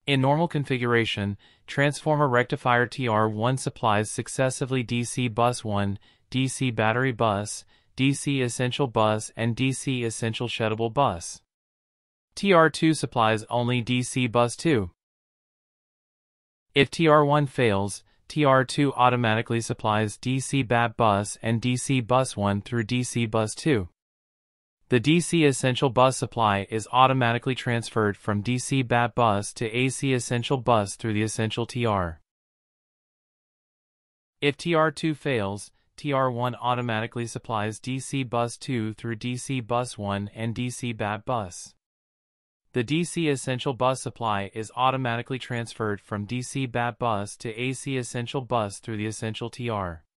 In normal configuration, transformer rectifier TR1 supplies successively DC bus 1, DC battery bus, DC essential bus and DC essential sheddable bus. TR2 supplies only DC bus 2. If TR1 fails, TR2 automatically supplies DC BAT bus and DC bus 1 through DC bus 2. The DC essential bus supply is automatically transferred from DC BAT bus to AC essential bus through the essential TR. If TR2 fails, TR1 automatically supplies DC bus 2 through DC bus 1 and DC BAT bus. The DC essential bus supply is automatically transferred from DC BAT bus to AC essential bus through the essential TR.